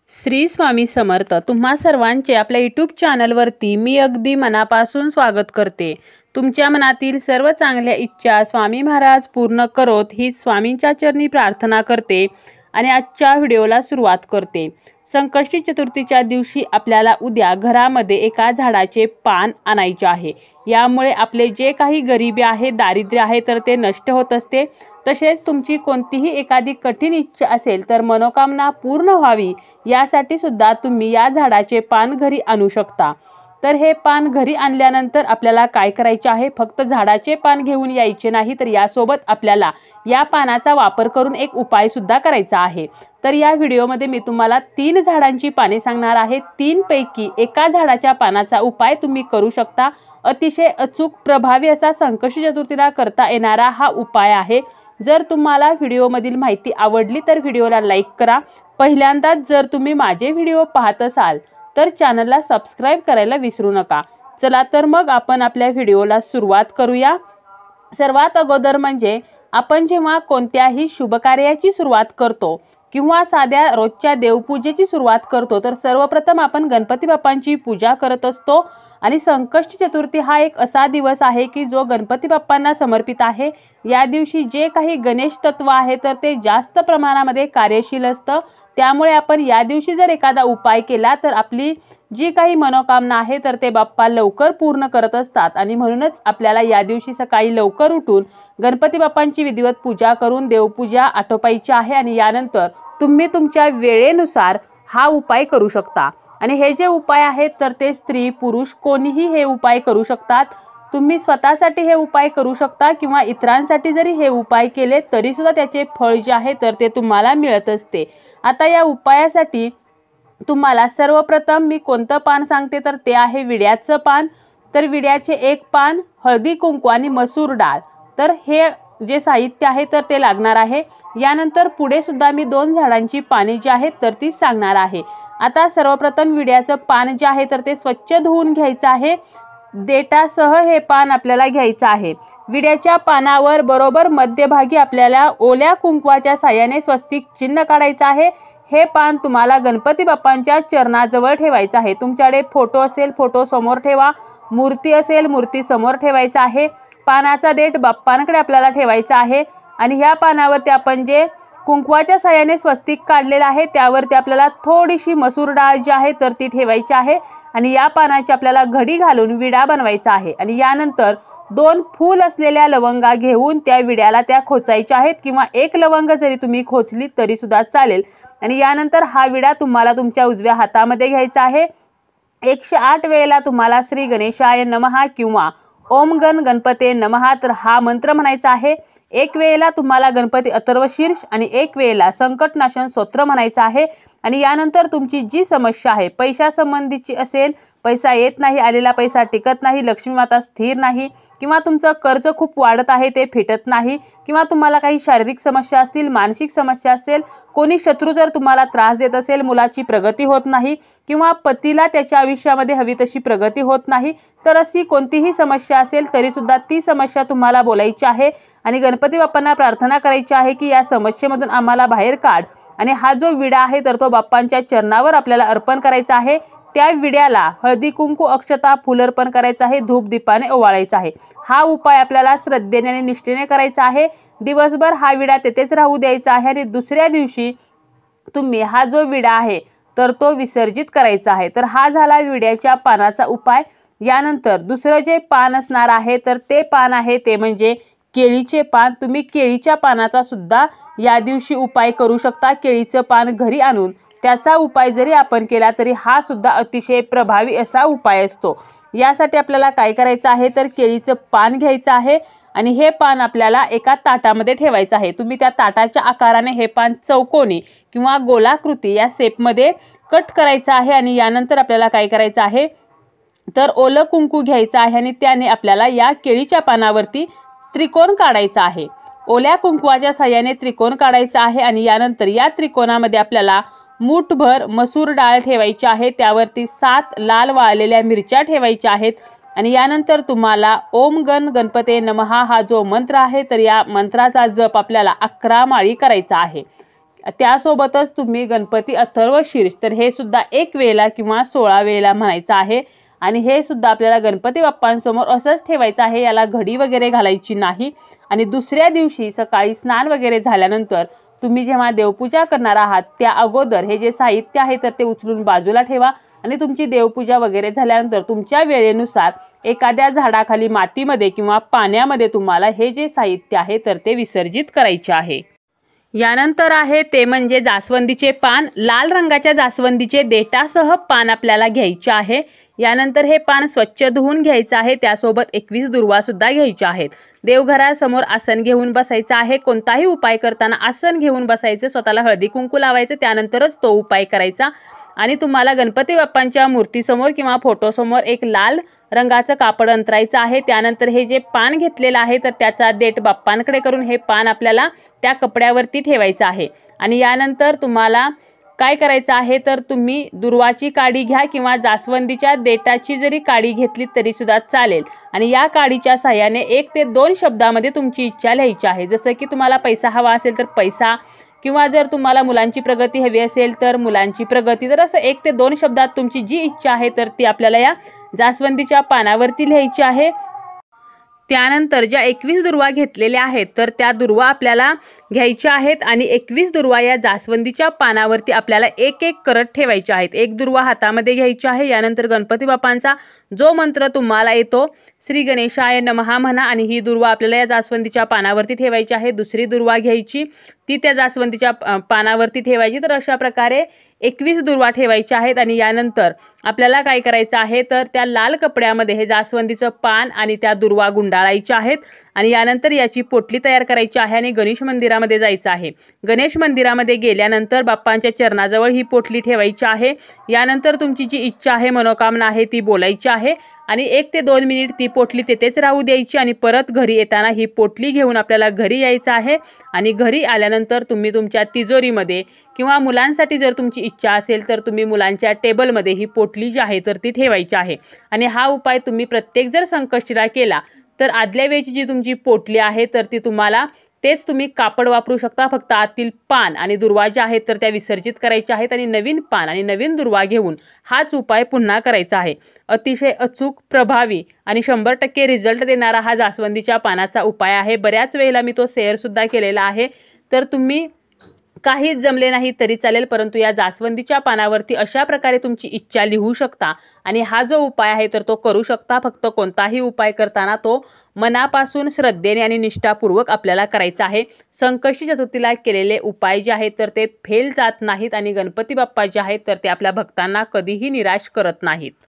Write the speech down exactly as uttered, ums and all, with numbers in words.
श्री स्वामी समर्थ। तुम्हा सर्वांचे आपल्या यूट्यूब चॅनलवरती मी अगदी मनापासून स्वागत करते। तुमच्या मनातील सर्व चांगल्या इच्छा स्वामी महाराज पूर्ण करोत ही स्वामींच्या चरणी प्रार्थना करते आणि आजच्या व्हिडिओला सुरुवात करते। संकष्टी चतुर्थीच्या दिवशी आपल्याला उद्या घरामध्ये एका झाडाचे पान आणायचे आहे। यामुळे आपले जे काही गरिबी आहे, दारिद्र्य आहे तर ते नष्ट होत असते। तसेच तुमची कोणतीही एखादी कठीण इच्छा असेल तर मनोकामना पूर्ण व्हावी यासाठी सुद्धा तुम्ही या झाडाचे पान घरी आणू शकता। तर हे पान घरी आणल्यानंतर आपल्याला काय करायचे आहे, फक्त झाडाचे पान घेऊन यायचे नाही तर यासोबत आपल्याला या पानाचा वापर करून एक उपाय सुद्धा करायचा आहे। तर या व्हिडिओमध्ये मी तुम्हाला तीन झाडांची पाने सांगणार आहे। तीन पैकी एका झाडाच्या पानाचा उपाय तुम्ही करू शकता। अतिशय अचूक प्रभावी असा संकष्टी चतुर्थीला करता येणारा हा उपाय आहे। जर तुम्हाला व्हिडिओमधील माहिती आवडली तर व्हिडिओला लाईक करा। पहिल्यांदाच जर तुम्ही माझे व्हिडिओ पाहत असाल तर चॅनलला सबस्क्राइब करायला विसरू नका। चला तर मग आपण आपल्या व्हिडिओला सुरुवात करूया। सर्वात अगोदर म्हणजे आपण जेव्हा कोणत्याही शुभ कार्याची सुरुवात करतो किंवा साध्या रोजच्या देवपूजेची सुरुवात करतो तर सर्वप्रथम आपण गणपती बाप्पांची पूजा करत असतो। आणि संकष्टी चतुर्थी हा एक असा दिवस आहे की जो गणपती बाप्पांना समर्पित आहे। या दिवशी जे काही गणेश तत्व आहे तर ते जास्त प्रमाणामध्ये कार्यशील असतं। त्यामुळे आपण या दिवशी जर एखादा उपाय केला तर आपली जी काही मनोकामना आहे तर ते बाप्पा लवकर पूर्ण करत असतात। आणि म्हणूनच आपल्याला या दिवशी सकाळी लवकर उठून गणपती बाप्पांची विधिवत पूजा करून देवपूजा आटोपायची आहे। आणि यानंतर तुम्ही तुमच्या वेळेनुसार हा उपाय करू शकता। आणि हे जे उपाय आहेत तर ते स्त्री पुरुष कोणीही हे उपाय करू शकतात। तुम्ही स्वतःसाठी हे उपाय करू शकता किंवा इतरांसाठी जरी हे उपाय केले तरी सुद्धा त्याचे फळ जे आहे तर ते तुम्हाला मिळत असते। आता या उपायासाठी तुम्हाला सर्वप्रथम मी कोणतं पान सांगते तर ते आहे विड्याचं पान। तर विड्याचे एक पान, हळदी कुंकू आणि मसूर डाळ, तर हे जे साहित्य आहे तर ते लागणार आहे। यानंतर पुढे सुद्धा मी दोन झाडांची पाने जी आहेत तर ती सांगणार आहे। आता सर्वप्रथम विड्याचं पान जे आहे तर ते स्वच्छ धुवून घ्यायचं आहे। देठासह हे पान आपल्याला घ्यायचं आहे। विड्याच्या पानावर बरोबर मध्यभागी आपल्याला ओल्या कुंकवाच्या साहाय्याने स्वस्तिक चिन्ह काढायचं आहे। हे पान तुम्हाला गणपती बाप्पांच्या चरणाजवळ ठेवायचं आहे। तुमच्याकडे फोटो असेल फोटो समोर ठेवा, मूर्ती असेल मूर्ती समोर ठेवायचा आहे। पानाचा देठ बाप्पांकडे आपल्याला ठेवायचा आहे। आणि ह्या पानावरती आपण जे कुंकवाच्या साहाय्याने स्वस्तिक काढलेला आहे त्यावरती आपल्याला थोडीशी मसूर डाळ जी आहे तर ती ठेवायची आहे। आणि या पानाची आपल्याला घडी घालून विडा बनवायचा आहे। आणि यानंतर दोन फूल असलेल्या लवंगा घेऊन त्या विड्याला त्या खोचायच्या आहेत किंवा एक लवंग जरी तुम्ही खोचली तरी सुद्धा चालेल। आणि यानंतर हा विडा तुम्हाला तुमच्या उजव्या हातामध्ये घ्यायचा आहे। एकशे आठ वेळेला तुम्हाला श्री गणेशाय नमः किंवा ओम गण गणपते नमः तर हा मंत्र म्हणायचा आहे। एक वेळेला तुम्हाला गणपती अथर्वशीर्ष आणि एक वेळेला संकटनाशन स्तोत्र म्हणायचं आहे। आणि यानंतर तुमची जी समस्या आहे पैशा संबंधीची असेल, पैसा येत नाही, आलेला पैसा टिकत नाही, लक्ष्मी माता स्थिर नाही किंवा तुमचं कर्ज खूप वाढत आहे ते फिटत नाही किंवा तुम्हाला काही शारीरिक समस्या असतील, मानसिक समस्या असेल, कोणी शत्रू जर तुम्हाला त्रास देत असेल, मुलाची प्रगती होत नाही किंवा पतीला त्याच्या आयुष्यामध्ये हवी तशी प्रगती होत नाही, तर अशी कोणतीही समस्या असेल तरी सुद्धा ती समस्या तुम्हाला बोलायची आहे। आणि गणपती बाप्पांना प्रार्थना करायची आहे की या समस्येमधून आम्हाला बाहेर काढ। आणि हा जो विडा आहे तर तो बाप्पांच्या चरणावर आपल्याला अर्पण करायचा आहे। त्या विड्याला हळदी कुंकू अक्षता फूल अर्पण करायचं आहे, धूप दीपाने ओवाळायचा आहे। हा उपाय आपल्याला श्रद्धेने आणि निष्ठेने करायचा आहे। दिवसभर हा विडा तेथेच राहू द्यायचा आहे आणि दुसऱ्या दिवशी तुम्ही हा जो विडा आहे तर तो विसर्जित करायचा आहे। तर हा झाला विड्याच्या पानाचा उपाय। यानंतर दुसरं जे पान असणार आहे तर ते पान आहे ते म्हणजे केळीचे पान। तुम्ही केळीच्या पानाचा सुद्धा या दिवशी उपाय करू शकता। केळीचं पान घरी आणून त्याचा उपाय जरी आपण केला तरी हा सुद्धा अतिशय प्रभावी असा उपाय असतो। यासाठी आपल्याला काय करायचं आहे तर केळीचं पान घ्यायचं आहे आणि हे पान आपल्याला एका ताटामध्ये ठेवायचं आहे। तुम्ही त्या ताटाच्या आकाराने हे पान चौकोनी किंवा गोलाकृती या शेपमध्ये कट करायचं आहे। आणि यानंतर आपल्याला काय करायचं आहे तर ओलं कुंकू घ्यायचं आहे आणि त्याने आपल्याला या केळीच्या पानावरती त्रिकोण काढायचा आहे। ओल्या कुंकवाच्या साहाय्याने त्रिकोण काढायचा आहे। आणि यानंतर या त्रिकोणामध्ये आपल्याला मूठभर मसूर डाळ ठेवायची आहे, त्यावरती सात लाल वाळलेल्या मिरच्या ठेवायच्या आहेत। आणि यानंतर तुम्हाला ओम गण गणपते नमः हा जो मंत्र आहे तर या मंत्राचा जप आपल्याला अकरा माळी करायचा आहे। त्यासोबतच तुम्ही गणपती अथर्व शीर्ष तर हे सुद्धा एक वेळेला किंवा सोळा वेळेला म्हणायचं आहे आणि हे सुद्धा आपल्याला गणपती बाप्पांसमोर असंच ठेवायचं आहे। याला घडी वगैरे घालायची नाही आणि दुसऱ्या दिवशी सकाळी स्नान वगैरे झाल्यानंतर तुम्ही जेव्हा देवपूजा करणार आहात त्या अगोदर हे जे साहित्य आहे तर ते उचलून बाजूला ठेवा आणि तुमची देवपूजा वगैरे झाल्यानंतर तुमच्या वेळेनुसार एखाद्या झाडाखाली मातीमध्ये किंवा पाण्यामध्ये तुम्हाला हे जे साहित्य आहे तर ते विसर्जित करायचे आहे। यानंतर आहे ते म्हणजे जास्वंदीचे पान। लाल रंगाच्या जास्वंदीचे देठासह पान आपल्याला घ्यायचे आहे। यानंतर हे पान स्वच्छ धुवून घ्यायचं आहे। त्यासोबत एकवीस दुर्वा सुद्धा घ्यायच्या आहेत। देवघरासमोर आसन घेऊन बसायचं आहे। कोणताही उपाय करताना आसन घेऊन बसायचं, स्वतःला हळदी कुंकू लावायचं, त्यानंतरच तो उपाय करायचा आणि तुम्हाला गणपती बाप्पांच्या मूर्तीसमोर किंवा फोटोसमोर एक लाल रंगाचं कापड अंतरायचं आहे। त्यानंतर हे जे पान घेतलेलं आहे तर त्याचा देठ बाप्पांकडे करून हे पान आपल्याला त्या कपड्यावरती ठेवायचं आहे आणि यानंतर तुम्हाला काय करायचं आहे तर तुम्ही दुर्वाची काडी घ्या किंवा जास्वंदीच्या देठाची जरी काडी घेतली तरी सुद्धा चालेल आणि या काडीच्या सहाय्याने एक ते दोन शब्दामध्ये तुमची इच्छा लिहायची आहे। जसं की तुम्हाला पैसा हवा असेल तर पैसा किंवा जर तुम्हाला मुलांची प्रगती हवी असेल तर मुलांची प्रगती, तर असं एक ते दोन शब्दात तुमची जी इच्छा आहे तर ती आपल्याला या जास्वंदीच्या पानावरती लिहायची आहे। त्यानंतर ज्या एकवीस दुर्वा घेतलेल्या आहेत तर त्या दुर्वा आपल्याला घ्यायच्या आहेत आणि एकवीस दुर्वा या जास्वंदीच्या पानावरती आपल्याला एक एक करत ठेवायच्या आहेत। एक दुर्वा हातामध्ये घ्यायची आहे। यानंतर गणपती बाप्पांचा जो मंत्र तुम्हाला येतो श्री गणेशाय नमः म्हणा आणि ही दुर्वा आपल्याला या जास्वंदीच्या पानावरती ठेवायची आहे। दुसरी दुर्वा घ्यायची, ती त्या जास्वंदीच्या पानावरती ठेवायची। तर अशा प्रकारे एकवीस दुर्वा ठेवायच्या आहेत आणि यानंतर आपल्याला काय करायचं आहे तर त्या लाल कपड्यामध्ये हे जास्वंदीचं पान आणि त्या दुर्वा गुंडाळायच्या आहेत आणि यानंतर याची पोटली तयार करायची आहे आणि गणेश मंदिरामध्ये जायचं आहे। गणेश मंदिरामध्ये गेल्यानंतर बाप्पांच्या चरणाजवळ ही पोटली ठेवायची आहे। यानंतर तुमची जी इच्छा आहे, मनोकामना आहे ती बोलायची आहे आणि एक ते दोन मिनिट ती पोटली तेथेच राहू द्यायची आणि परत घरी येताना ही पोटली घेऊन आपल्याला घरी यायचं आहे आणि घरी आल्यानंतर तुम्ही तुमच्या तिजोरीमध्ये किंवा मुलांसाठी जर तुमची इच्छा असेल तर तुम्ही मुलांच्या टेबलमध्ये ही पोटली जी आहे तर ती ठेवायची आहे आणि हा उपाय तुम्ही प्रत्येक जर संकष्टीला केला तर आदल्या वेळची जी तुमची पोटली आहे तर ती तुम्हाला तेच तुम्ही कापड वापरू शकता। फक्त आतील पान आणि दुर्वा ज्या आहेत तर त्या विसर्जित करायच्या आहेत आणि नवीन पान आणि नवीन दुर्वा घेऊन हाच उपाय पुन्हा करायचा आहे। अतिशय अचूक, प्रभावी आणि शंभर टक्के रिझल्ट देणारा हा जास्वंदीच्या पानाचा उपाय आहे। बऱ्याच वेळेला मी तो शेअर सुद्धा केलेला आहे, तर तुम्ही काहीच जमले नाही तरी चालेल, परंतु या जास्वंदीच्या पानावरती अशा प्रकारे तुमची इच्छा लिहू शकता आणि हा जो उपाय आहे तर तो करू शकता। फक्त कोणताही उपाय करताना तो मनापासून श्रद्धेने आणि निष्ठापूर्वक आपल्याला करायचा आहे। संकष्टी चतुर्थीला केलेले उपाय जे आहेत तर ते फेल जात नाहीत आणि गणपती बाप्पा जे आहेत तर ते आपल्या भक्तांना कधीही निराश करत नाहीत।